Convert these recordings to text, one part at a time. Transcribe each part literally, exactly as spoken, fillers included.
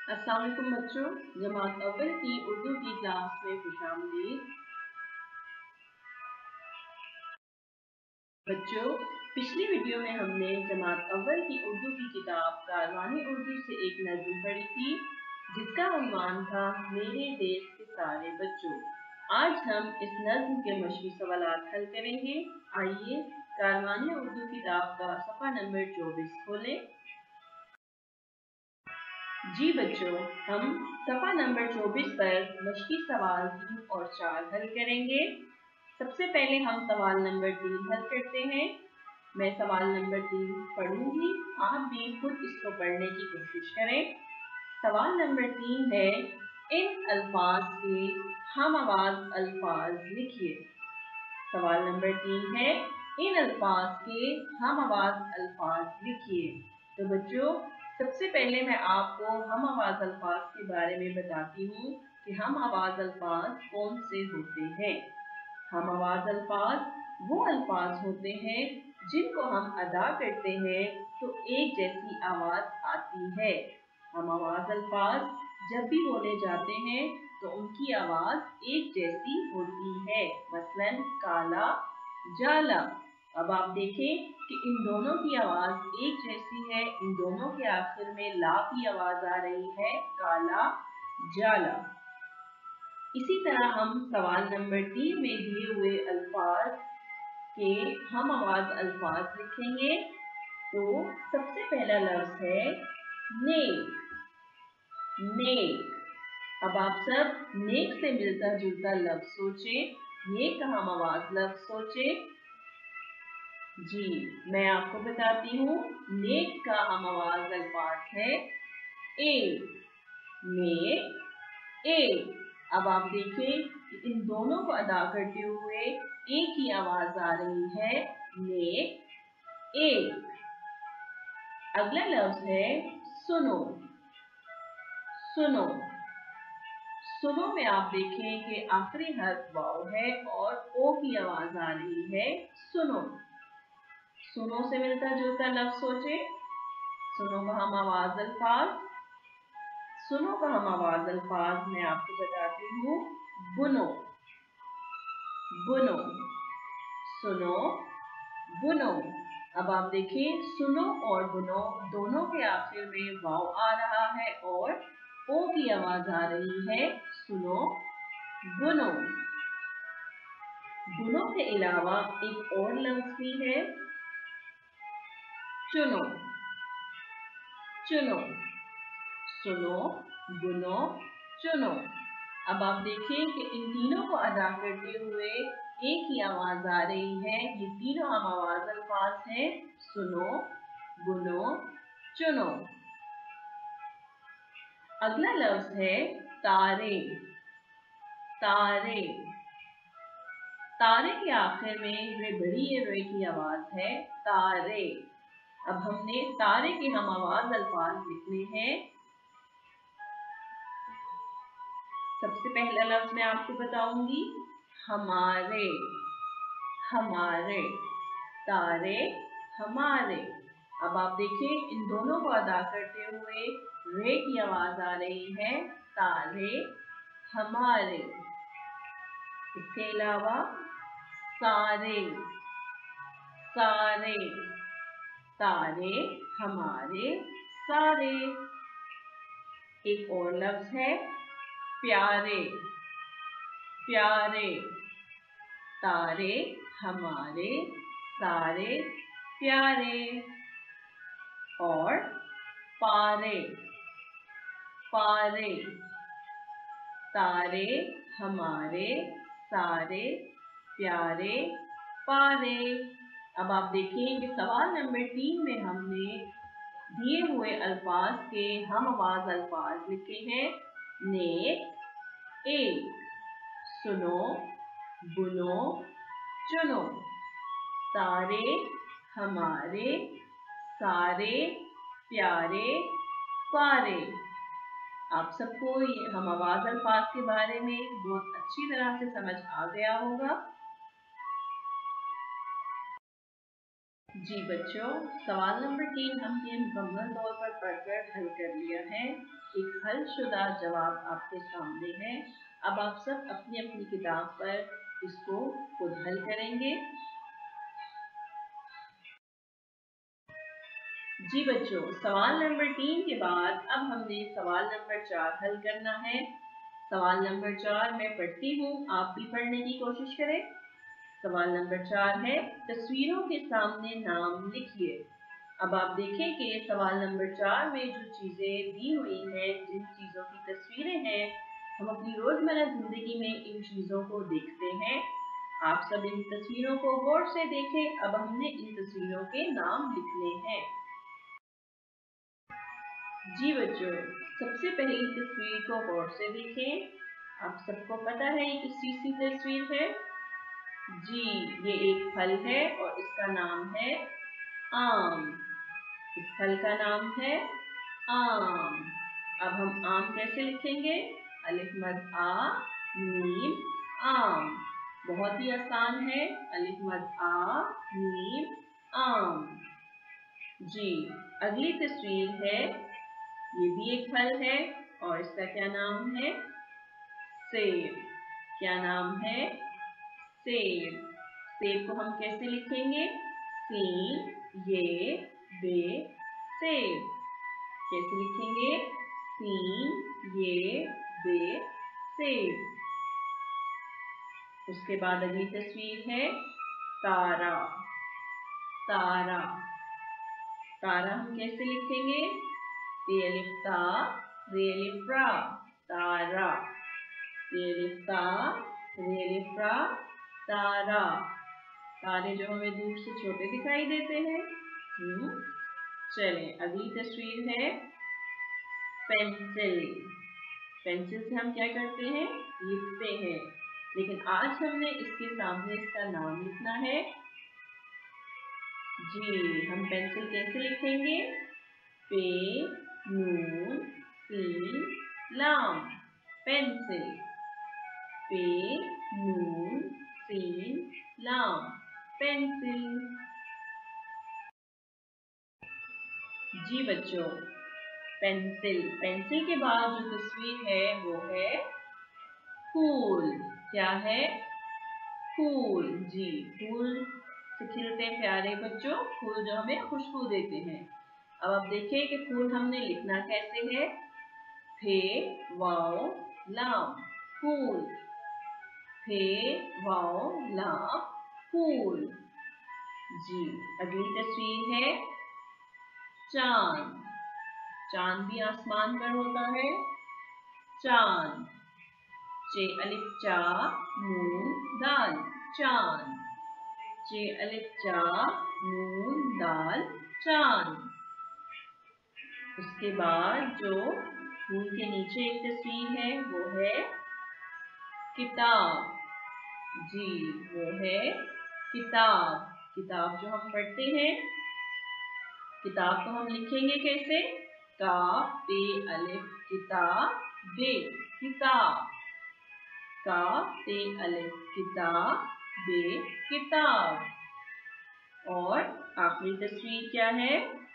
अस्सलाम वालेकुम बच्चों, जमात अव्वल की उर्दू की क्लास में खुशामदीद। बच्चों, पिछली वीडियो में हमने जमात अव्वल की उर्दू की किताब कारवानी उर्दू से एक नज़्म पढ़ी थी जिसका उन्वान था मेरे देश के सारे बच्चों। आज हम इस नज़्म के मशक़ी सवालात हल करेंगे। आइए कारवानी उर्दू किताब का सफ़ा नंबर चौबीस खोलें। जी बच्चों, हम सफ़ा नंबर चौबीस पर मशक़ी सवाल तीन और चार हल करेंगे। सबसे पहले हम सवाल नंबर तीन हल करते हैं। मैं सवाल नंबर तीन पढ़ूंगी, आप भी खुद इसको पढ़ने की कोशिश करें। सवाल नंबर तीन है, इन अल्फाज के हम आवाज़ अल्फाज लिखिए। सवाल नंबर तीन है, इन अल्फाज के हम आवाज़ अल्फाज लिखिए। तो बच्चों, सबसे पहले मैं आपको हम आवाज़ अल्फाज के बारे में बताती हूँ कि हम आवाज़ अल्फाज कौन से होते हैं। हम आवाज़ अल्फाज वो अल्फाज होते हैं जिनको हम अदा करते हैं तो एक जैसी आवाज़ आती है। हम आवाज़ अल्फाज जब भी बोले जाते हैं तो उनकी आवाज़ एक जैसी होती है। मसलन काला, जाला। अब आप देखें कि इन दोनों की आवाज़ एक जैसी है। इन दोनों के आखिर में ला की आवाज़ आ रही है, काला, जाला। इसी तरह हम सवाल नंबर तीन में दिए हुए अल्फाज के हम आवाज़ अल्फाज लिखेंगे। तो सबसे पहला लफ्ज़ है नेक। नेक। अब आप सब नेक से मिलता जुलता लफ्ज़ सोचें। नेक का हम आवाज़ लफ्ज़ सोचें। जी, मैं आपको बताती हूँ, नेक का हम आवाज़ अल्फाज है एक। नेक, एक। अब आप देखें कि इन दोनों को अदा करते हुए एक ही आवाज़ आ रही है, नेक, एक। अगला लफ्ज़ है सुनो। सुनो। सुनो में आप देखें कि आखिरी हर्फ वाव है और ओ की आवाज़ आ रही है, सुनो। सुनो से मिलता जुलता लफ्ज़ सोचे। सुनो का हम आवाज़ अल्फाज सुनो का हम आवाज़ अल्फाज मैं आपको बताती हूँ, बुनो। बुनो। सुनो, बुनो। अब आप देखिए, सुनो और बुनो दोनों के आखिर में वाव आ रहा है और ओ की आवाज़ आ रही है, सुनो, बुनो। बुनो के अलावा एक और लफ्ज़ भी है, चुनो। चुनो। सुनो, बुनो, चुनो। अब आप देखिए कि इन तीनों को अदा करते हुए एक ही आवाज़ आ रही है। ये तीनों हम आवाज़ अल्फाज हैं, सुनो, बुनो, चुनो। अगला लफ्ज़ है तारे। तारे। तारे के आखिर में रे बड़ी रे की आवाज़ है, तारे। अब हमने तारे के हम आवाज़ अल्फाज लिखने हैं। सबसे पहला लफ्ज़ मैं आपको बताऊंगी, हमारे। हमारे। तारे, हमारे। अब आप देखिए, इन दोनों को अदा करते हुए रे की आवाज़ आ रही है, तारे, हमारे। इसके अलावा सारे। सारे। तारे, हमारे, सारे। एक और लफ्ज़ है प्यारे। प्यारे। तारे, हमारे, सारे, प्यारे। और पारे। पारे। तारे, हमारे, सारे, प्यारे, पारे। अब आप देखिए कि सवाल नंबर तीन में हमने दिए हुए अल्फाज के हम आवाज़ अल्फाज लिखे हैं, नेक, एक। सुनो, बुनो, चुनो। तारे, हमारे, सारे, प्यारे, पारे। आप सबको ये हम आवाज़ अल्फाज के बारे में बहुत अच्छी तरह से समझ आ गया होगा। जी बच्चों, सवाल नंबर तीन हमने मुकम्मल तौर पर पढ़कर हल कर लिया है। एक हल शुदा जवाब आपके सामने है। अब आप सब अपनी अपनी किताब पर इसको खुद हल करेंगे। जी बच्चों, सवाल नंबर तीन के बाद अब हमने सवाल नंबर चार हल करना है। सवाल नंबर चार मैं पढ़ती हूँ, आप भी पढ़ने की कोशिश करें। सवाल नंबर चार है, तस्वीरों के सामने नाम लिखिए। अब आप देखें कि सवाल नंबर चार में जो चीज़ें दी हुई हैं, जिन चीज़ों की तस्वीरें हैं, हम अपनी रोज़मर्रा ज़िंदगी में इन चीज़ों को देखते हैं। आप सब इन तस्वीरों को गौर से देखें। अब हमने इन तस्वीरों के नाम लिखने हैं। जी बच्चों, सबसे पहली तस्वीर को गौर से देखें। आप सबको पता है ये किस चीज़ की तस्वीर है? जी, ये एक फल है और इसका नाम है आम। इस फल का नाम है आम। अब हम आम कैसे लिखेंगे? अलिफ मद आ मीम आम। बहुत ही आसान है। अलिफ मद आ मीम आम। जी, अगली तस्वीर है, ये भी एक फल है और इसका क्या नाम है? सेब। क्या नाम है? सेब। सेब को हम कैसे लिखेंगे? सीन ये बे सेब। कैसे लिखेंगे? सीन ये बे सेब। उसके बाद अगली तस्वीर है तारा। तारा। तारा हम कैसे लिखेंगे? ते अलिफ ता रे अलिफ रा तारा। ते अलिफ ता रे अलिफ रा तारा। तारे जो हमें दूर से छोटे दिखाई देते हैं। हम्म चलें, अगली तस्वीर है पेंसिल। पेंसिल से हम क्या करते हैं? लिखते हैं। लेकिन आज हमने इसके सामने इसका नाम लिखना है। जी, हम पेंसिल कैसे लिखेंगे? पे नून सीन लाम पेंसिल। पे नून सीन लाम पेंसिल। जी बच्चों, पेंसिल पेंसिल के बाद जो तस्वीर है वो है फूल। क्या है? फूल। जी, फूल से खिलते प्यारे बच्चों, फूल जो हमें खुशबू देते हैं। अब आप देखिए कि फूल हमने लिखना कैसे है? फे वाओ लाम फूल। फे वाओ लाम फूल। जी, अगली तस्वीर है चांद। चांद भी आसमान पर होता है। चांद। चे अलिफ चा नून दाल चांद। चे अलिफ चा नून दाल चांद। उसके बाद जो फूल के नीचे एक तस्वीर है वो है किताब। जी, वो है किताब। किताब जो हम पढ़ते हैं, किताब को हम लिखेंगे कैसे? काफ पे अलिफ किताब बे किताब। काफ पे अलिफ किताब बे किताब। और आखिरी तस्वीर क्या है?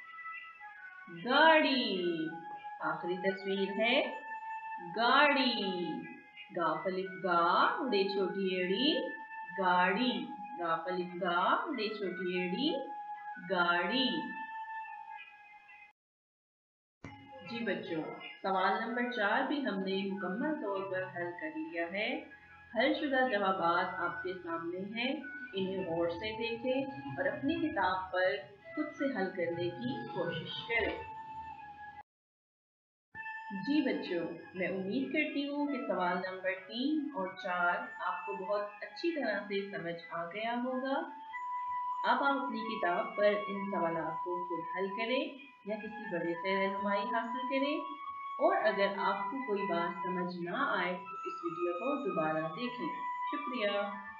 गाड़ी। आखिरी तस्वीर है गाड़ी। गाफ अलिफ गा उड़े छोटी एड़ी गाड़ी। गाफ अलिफ गा उड़े छोटी एड़ी गाड़ी। जी बच्चों, सवाल नंबर चार भी हमने मुकम्मल तौर पर हल कर लिया है। हल शुदा जवाबात आपके सामने हैं। इन्हें गौर से देखें और अपनी किताब पर खुद से हल करने की कोशिश करें। जी बच्चों, मैं उम्मीद करती हूँ कि सवाल नंबर तीन और चार आपको बहुत अच्छी तरह से समझ आ गया होगा। अब आप अपनी किताब पर इन सवालों को खुद हल करें या किसी बड़े से रहनुमाई हासिल करें। और अगर आपको कोई बात समझ ना आए तो इस वीडियो को दोबारा देखें। शुक्रिया।